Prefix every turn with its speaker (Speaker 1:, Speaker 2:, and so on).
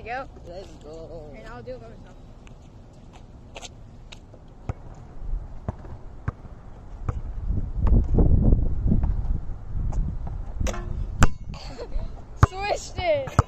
Speaker 1: go.
Speaker 2: Let's go.
Speaker 1: And I'll do it by myself. Swished it.